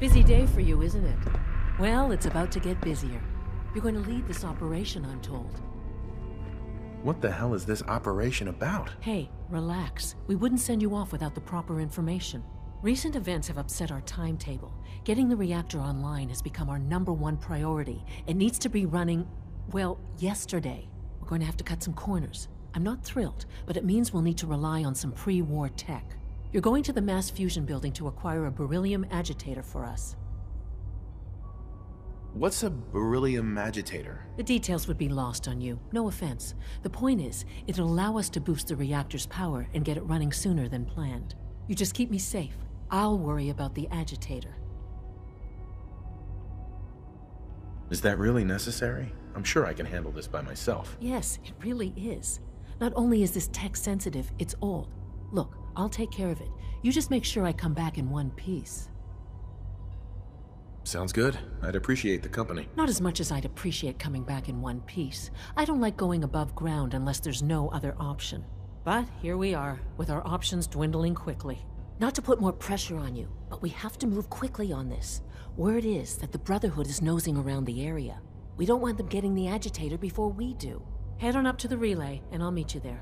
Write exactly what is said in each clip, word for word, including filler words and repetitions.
Busy day for you, isn't it? Well, it's about to get busier. You're going to lead this operation, I'm told. What the hell is this operation about? Hey, relax. We wouldn't send you off without the proper information. Recent events have upset our timetable. Getting the reactor online has become our number one priority. It needs to be running, well, yesterday. We're going to have to cut some corners. I'm not thrilled, but it means we'll need to rely on some pre-war tech. You're going to the mass fusion building to acquire a beryllium agitator for us. What's a beryllium agitator? The details would be lost on you, no offense. The point is, it'll allow us to boost the reactor's power and get it running sooner than planned. You just keep me safe. I'll worry about the agitator. Is that really necessary? I'm sure I can handle this by myself. Yes, it really is. Not only is this tech sensitive, it's old. Look, I'll take care of it. You just make sure I come back in one piece. Sounds good. I'd appreciate the company. Not as much as I'd appreciate coming back in one piece. I don't like going above ground unless there's no other option. But here we are, with our options dwindling quickly. Not to put more pressure on you, but we have to move quickly on this. Word is that the Brotherhood is nosing around the area. We don't want them getting the agitator before we do. Head on up to the relay, and I'll meet you there.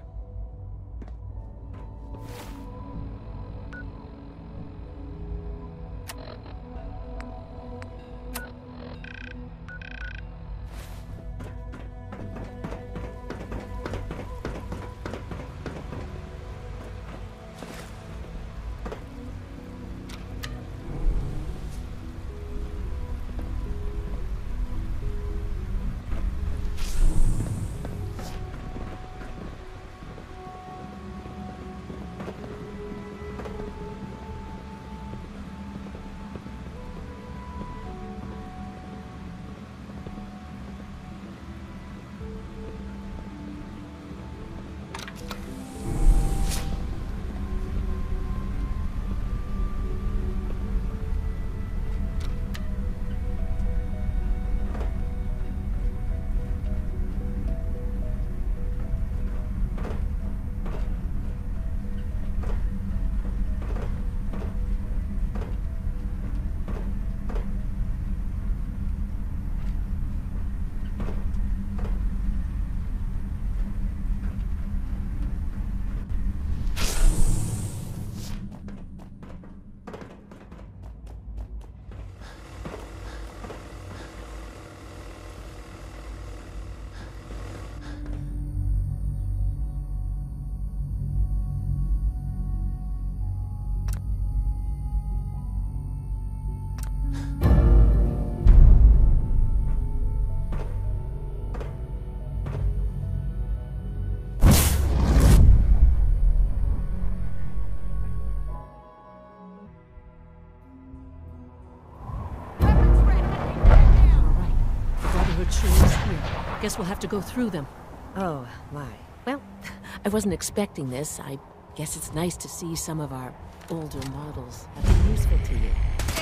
Guess we'll have to go through them. Oh, my. Well, I wasn't expecting this. I guess it's nice to see some of our older models have been useful to you.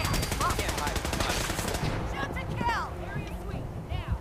Shoot to kill! Area sweep, now!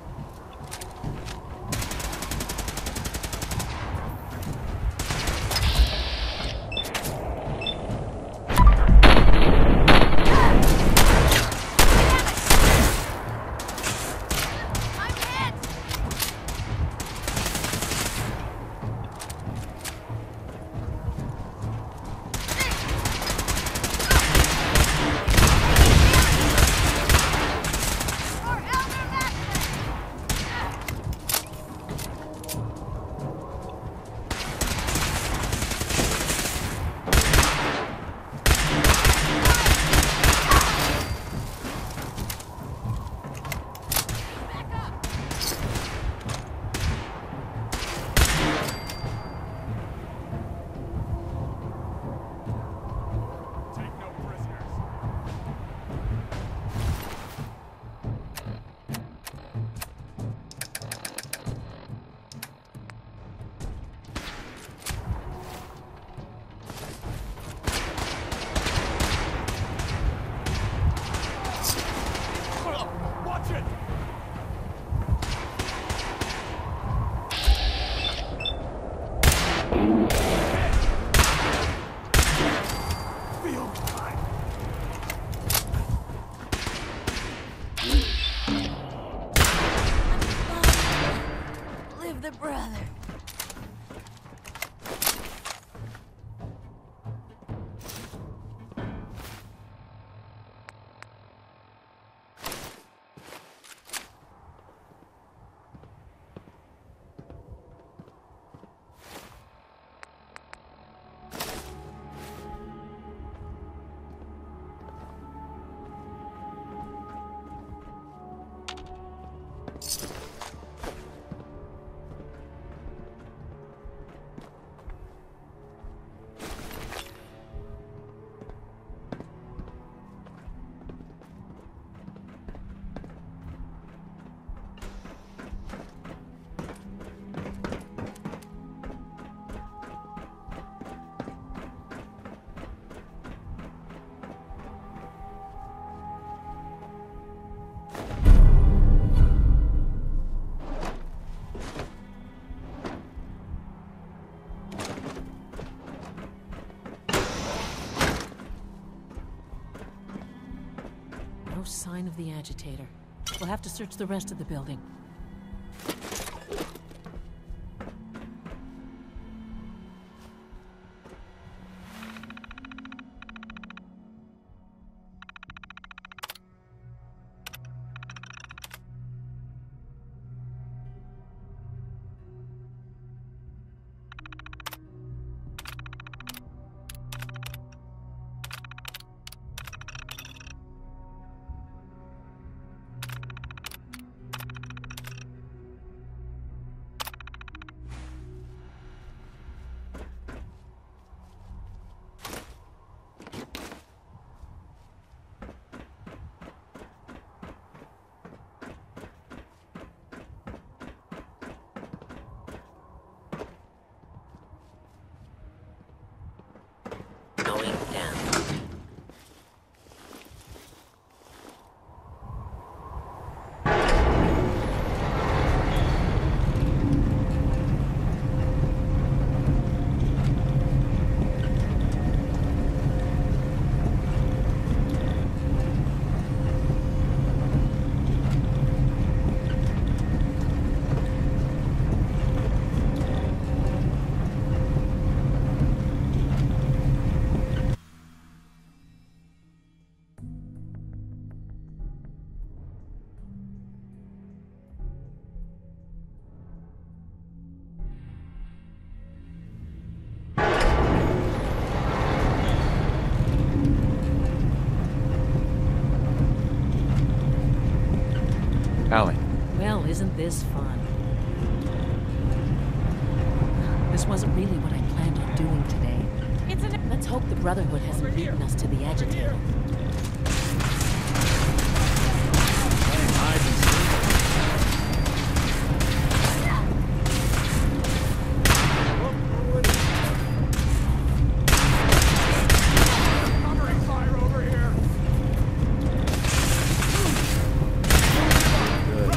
No sign of the agitator. We'll have to search the rest of the building. Going down. Allie. Well, isn't this fun? This wasn't really what I planned on doing today. It's an... Let's hope the Brotherhood hasn't beaten us to the agitator. Playing hide and seek. Covering fire over here. Good.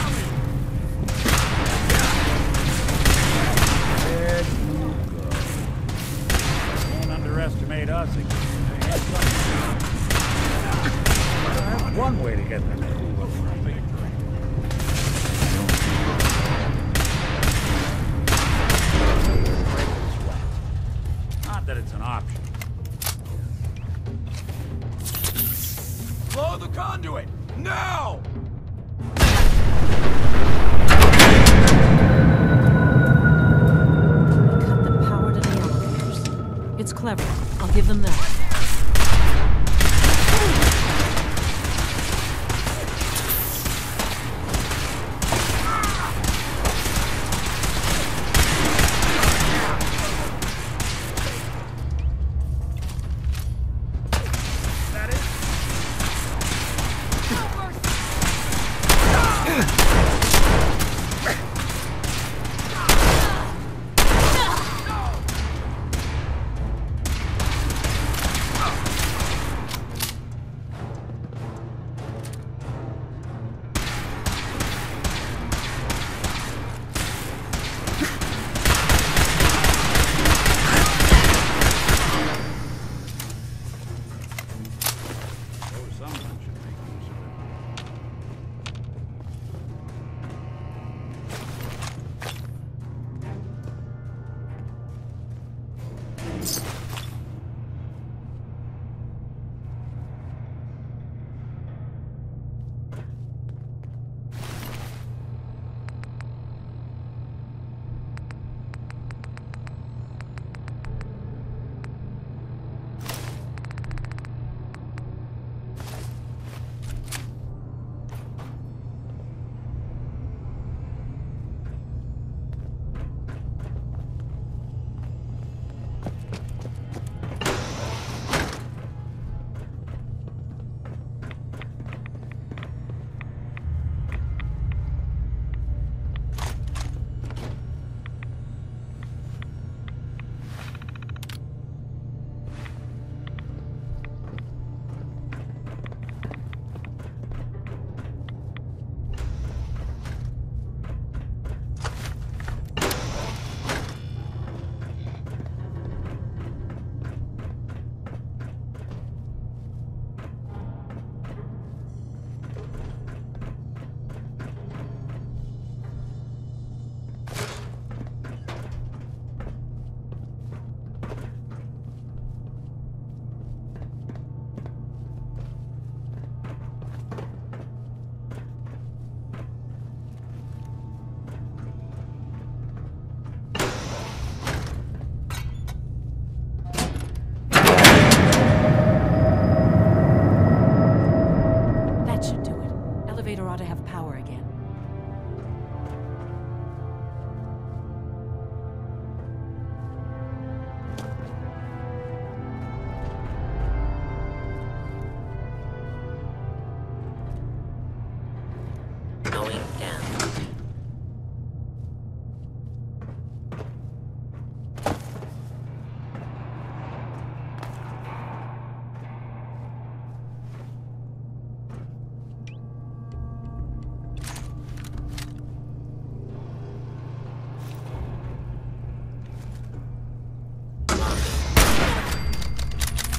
There you go. Don't underestimate us again. That's one way to get them cool. Not that it's an option. Blow the conduit! Now! Cut the power to the elevators. It's clever. I'll give them that. That is... Suppose someone should make use of it.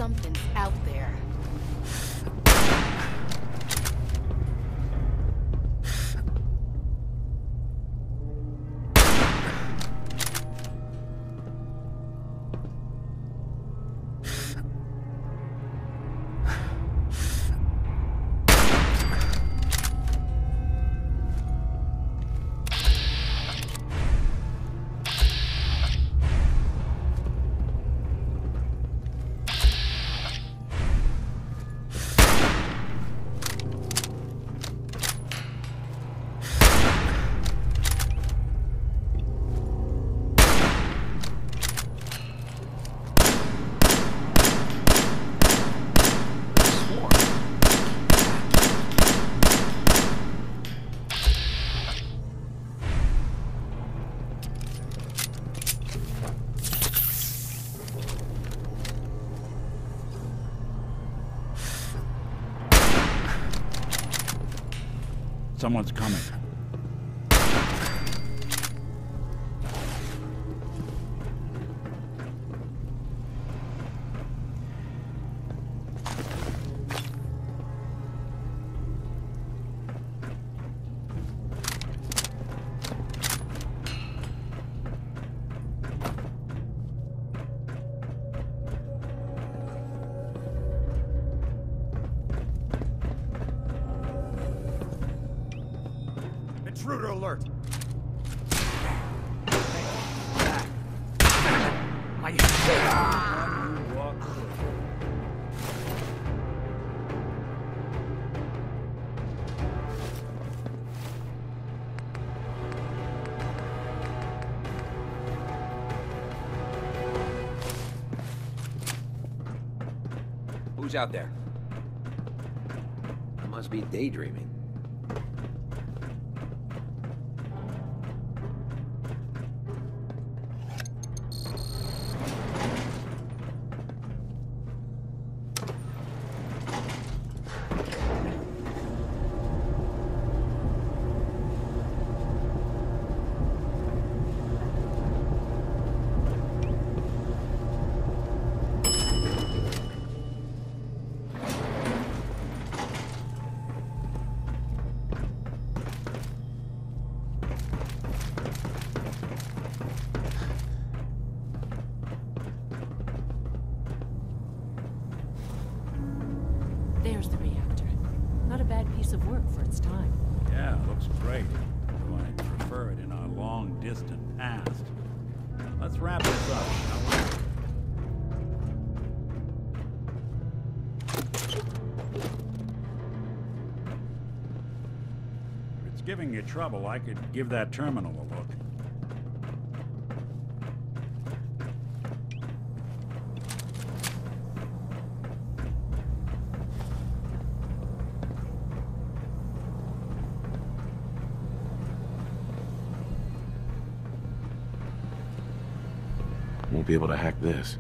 Something's out there. Someone's coming. Intruder alert! Who's out there? I must be daydreaming. There's the reactor. Not a bad piece of work for its time. Yeah, looks great. Though I prefer it in our long, distant past. Let's wrap this up, shall we? If it's giving you trouble, I could give that terminal a look. Won't be able to hack this.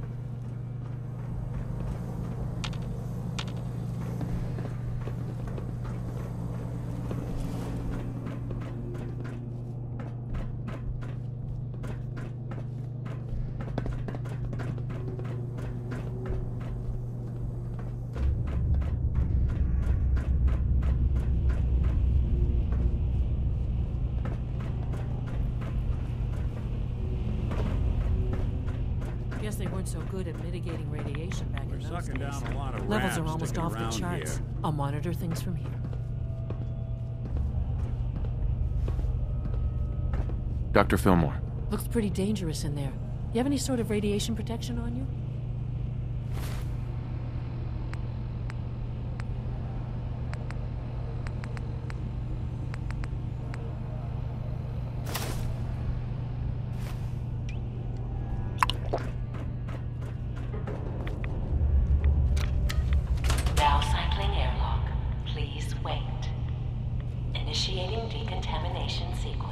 Guess they weren't so good at mitigating radiation back We're in those sucking days. down a lot of Levels rats are almost sticking off the around charts. here. I'll monitor things from here. Doctor Fillmore. Looks pretty dangerous in there. You have any sort of radiation protection on you? Now cycling airlock. Please wait. Initiating decontamination sequence.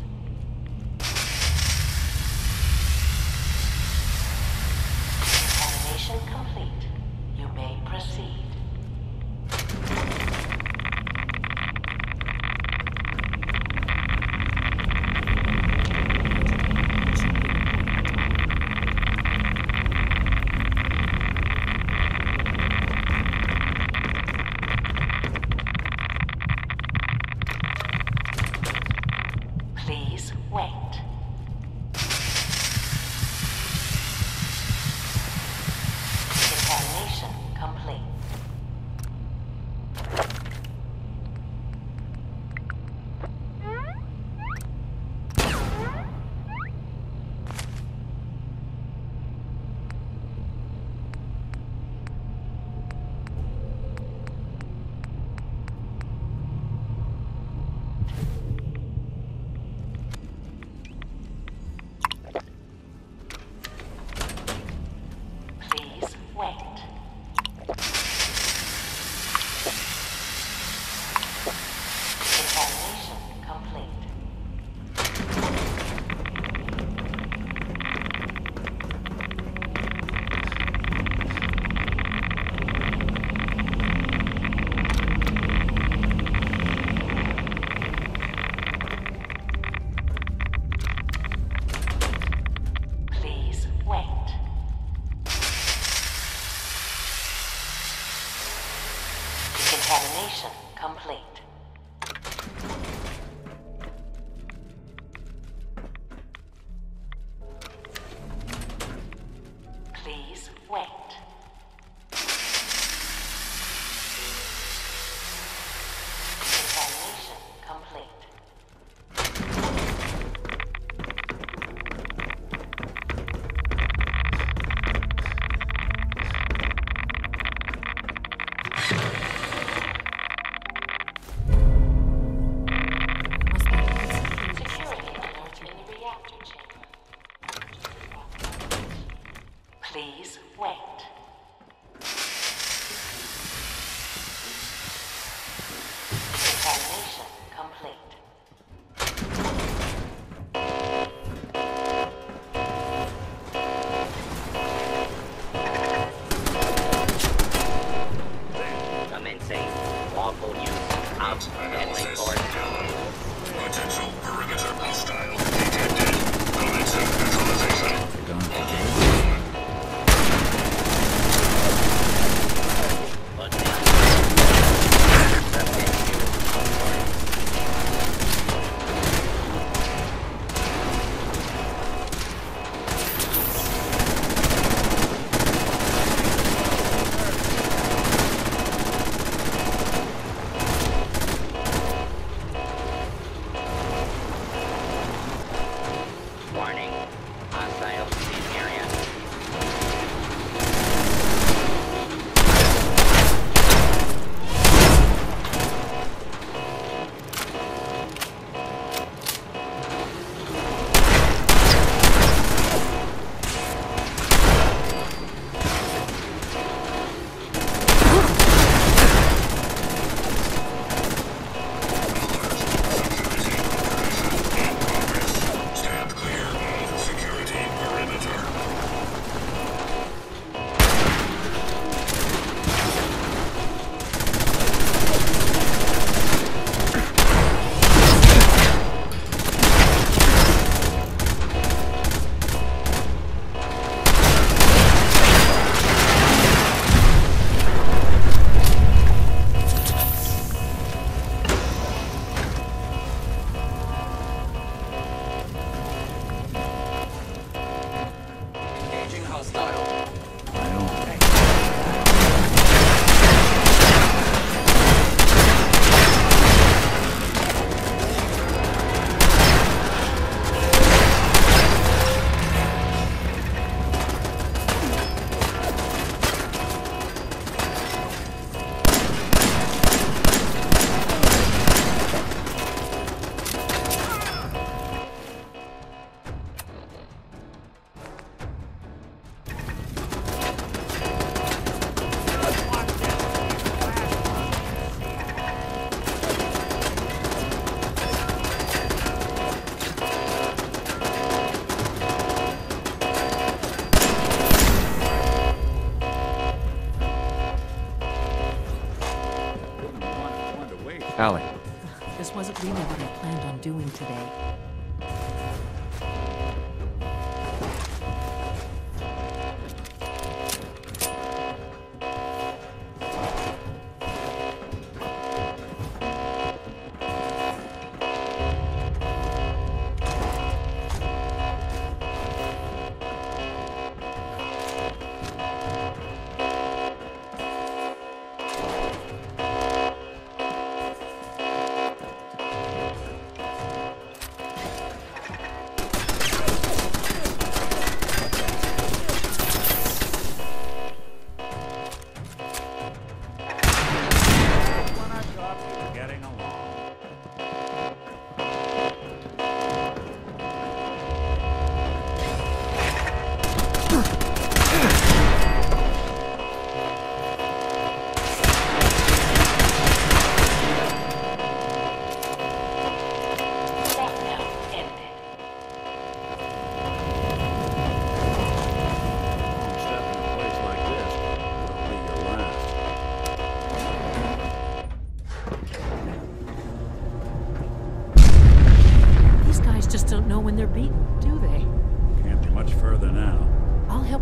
Decontamination complete. You may proceed. complete. Please wait. Contamination complete. Please wait. Contamination complete. Please wait. Contamination complete. Security alert in the reactor chamber. Please wait. Contamination complete. Commencing lawful use of deadly force. Potential perimeter hostile detected. Commencing neutralization. They're gone for days. Look down. Warning. Hostiles in area. Stand clear of security perimeter. Engaging hostile. I don't. Wanted to wait. Allie, This wasn't really what I planned on doing today.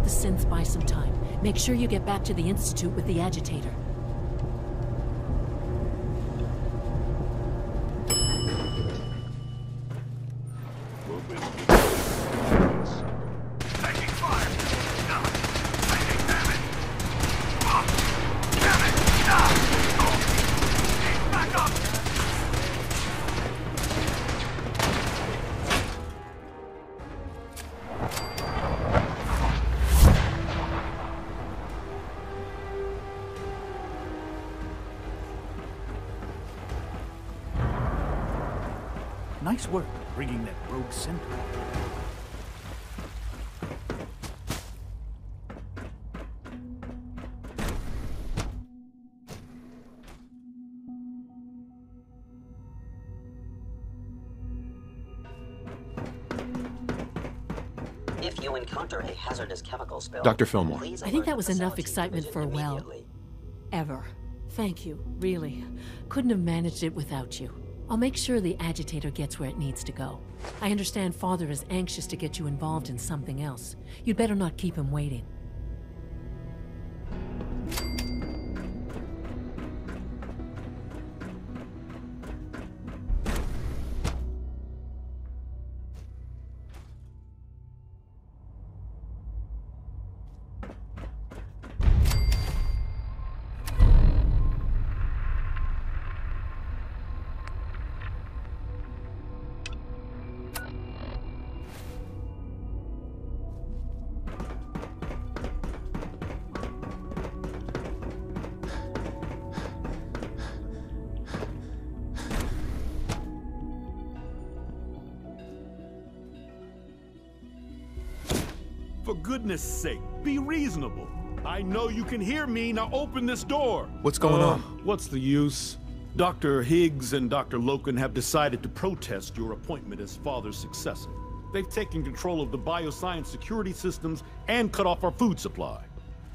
the synths buy some time. Make sure you get back to the Institute with the agitator. Taking fire! No! Taking damage! Oh! Damn it! No! Oh! Back up! Nice work bringing that rogue center. If you encounter a hazardous chemical spill, Doctor Fillmore. please I think alert that was the enough facility excitement for a division while. immediately. Ever. Thank you, really. Couldn't have managed it without you. I'll make sure the agitator gets where it needs to go. I understand Father is anxious to get you involved in something else. You'd better not keep him waiting. For goodness sake, be reasonable. I know you can hear me, now open this door. What's going Uh, on? What's the use? Doctor Higgs and Doctor Loken have decided to protest your appointment as Father's successor. They've taken control of the bioscience security systems and cut off our food supply.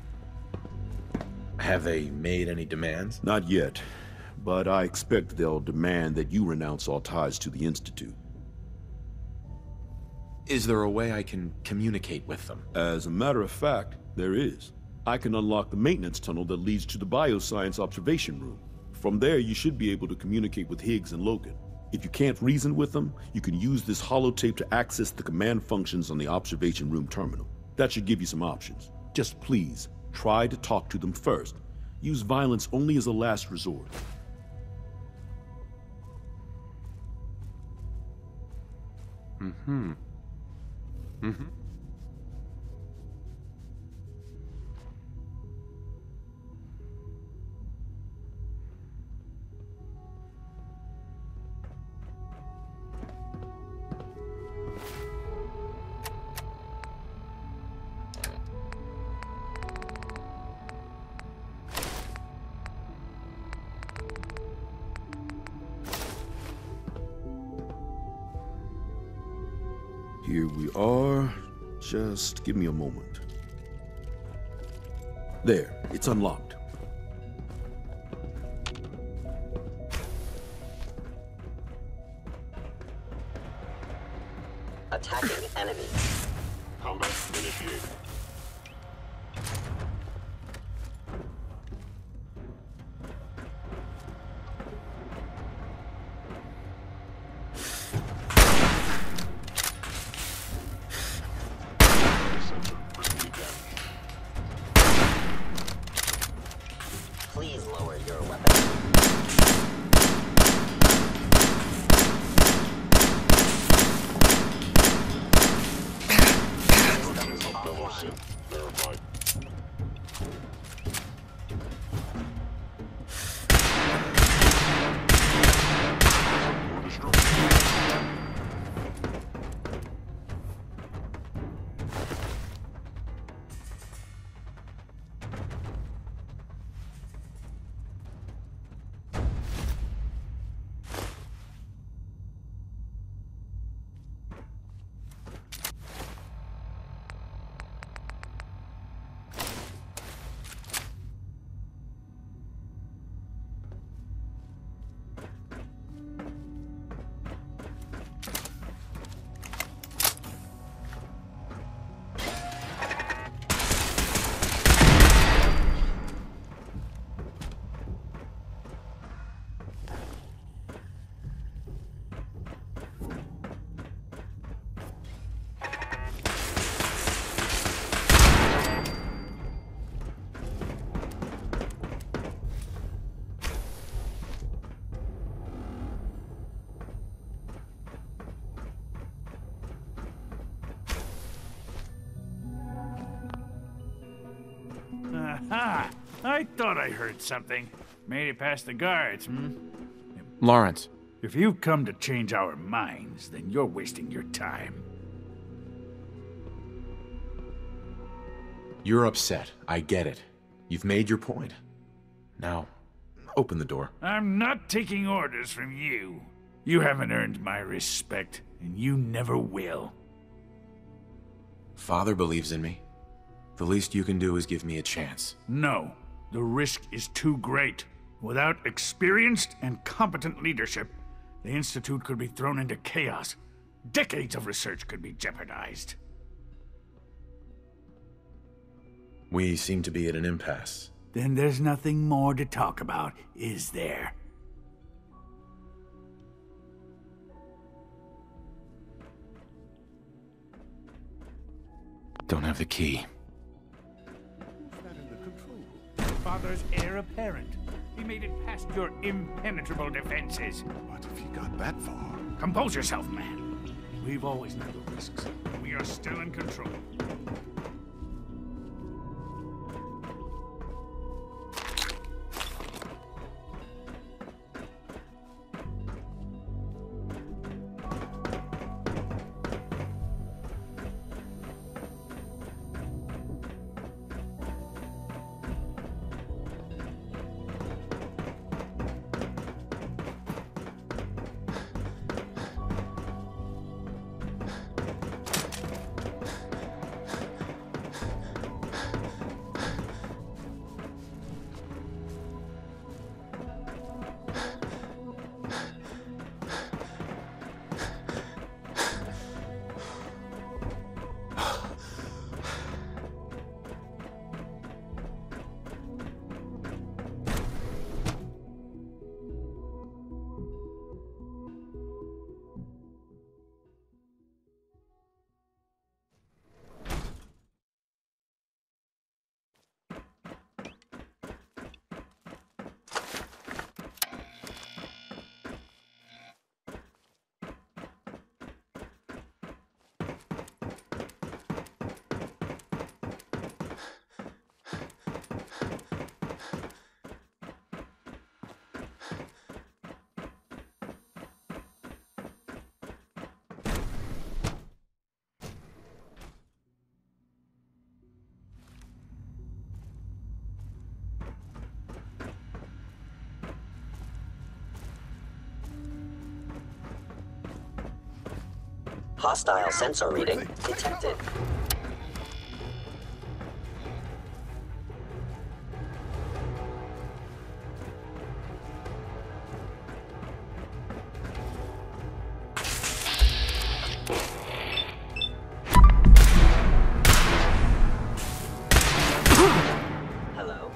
Have they made any demands? Not yet, but I expect they'll demand that you renounce all ties to the Institute. Is there a way I can communicate with them? As a matter of fact, there is. I can unlock the maintenance tunnel that leads to the bioscience observation room. From there, you should be able to communicate with Higgs and Logan. If you can't reason with them, you can use this holotape to access the command functions on the observation room terminal. That should give you some options. Just please, try to talk to them first. Use violence only as a last resort. Mm-hmm. Mm-hmm. Here we are. Just give me a moment. There, it's unlocked. Attacking enemy. Combat initiated. Sensor receiving damage. Please lower your weapon. Fellowship verified. Or destroyed. Ah, I thought I heard something. Made it past the guards, hmm? Lawrence. If you've come to change our minds, then you're wasting your time. You're upset. I get it. You've made your point. Now, open the door. I'm not taking orders from you. You haven't earned my respect, and you never will. Father believes in me. The least you can do is give me a chance. No. The risk is too great. Without experienced and competent leadership, the Institute could be thrown into chaos. Decades of research could be jeopardized. We seem to be at an impasse. Then there's nothing more to talk about, is there? Don't have the key. Who's that in the control room? Father's heir apparent. He made it past your impenetrable defenses. What if he got that far? Compose yourself, man. We've always known the risks. We are still in control. Hostile sensor reading detected. Hello?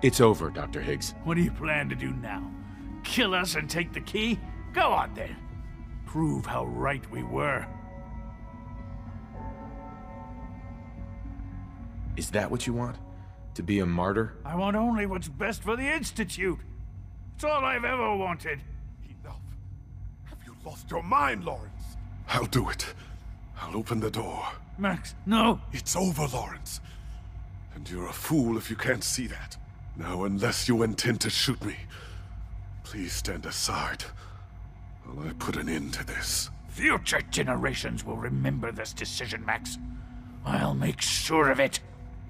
It's over, Doctor Higgs. What do you plan to do now? Kill us and take the key? Go on then. Prove how right we were. Is that what you want? To be a martyr? I want only what's best for the Institute. It's all I've ever wanted. Enough. Have you lost your mind, Lawrence? I'll do it. I'll open the door. Max, no! It's over, Lawrence. And you're a fool if you can't see that. Now, unless you intend to shoot me, please stand aside while I put an end to this. Future generations will remember this decision, Max. I'll make sure of it.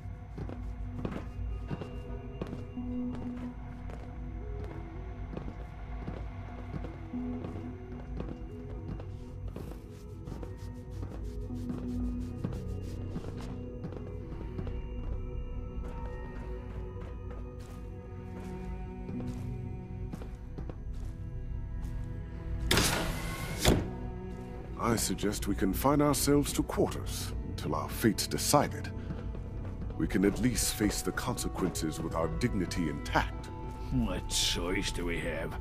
I suggest we confine ourselves to quarters until our fate's decided. We can at least face the consequences with our dignity intact. What choice do we have?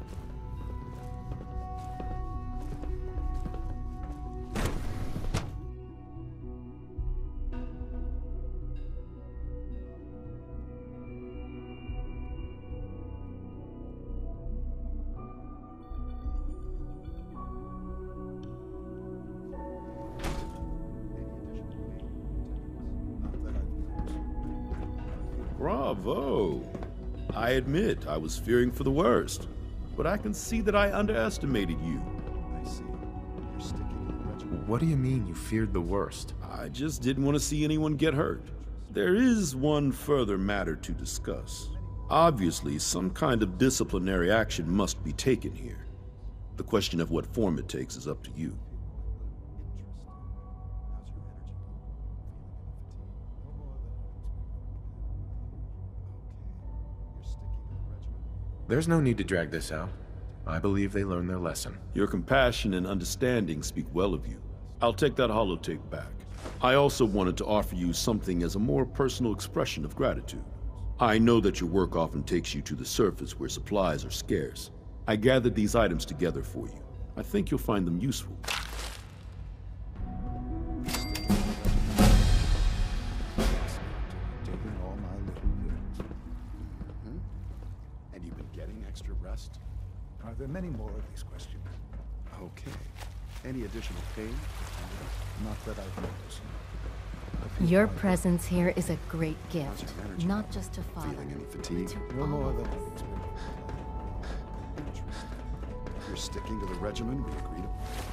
Bravo! I admit I was fearing for the worst, but I can see that I underestimated you. I see. You're sticking with the regiment. What do you mean you feared the worst? I just didn't want to see anyone get hurt. There is one further matter to discuss. Obviously, some kind of disciplinary action must be taken here. The question of what form it takes is up to you. There's no need to drag this out. I believe they learned their lesson. Your compassion and understanding speak well of you. I'll take that holotape back. I also wanted to offer you something as a more personal expression of gratitude. I know that your work often takes you to the surface where supplies are scarce. I gathered these items together for you. I think you'll find them useful. Taking all my little pills. Hmm? And you've been getting extra rest? Are there many more of these questions? Okay. Any additional pain? Not that I've noticed. Your presence here is a great gift, not just to Father, Feeling any fatigue? to No all more of than us. I expected. Interesting. You're sticking to the regimen we agreed upon.